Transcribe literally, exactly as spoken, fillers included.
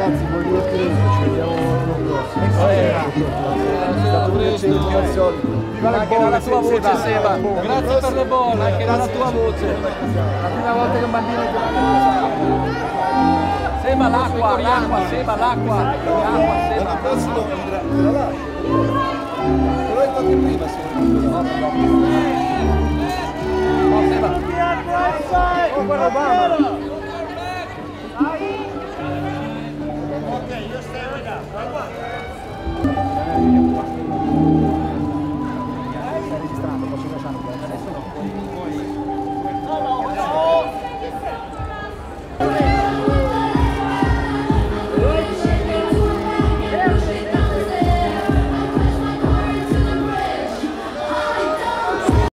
ragazzi, voi due ci vediamo l'anno prossimo. Anche dalla tua voce, Seba. Grazie per le bolle, anche dalla tua voce. La prima volta che un bambino Seba l'acqua, l'acqua, Seba l'acqua. L'acqua, Seba. L'anno prossimo andrà là. Però è fatto prima, Oh, Seba. Oh, guarda Obama!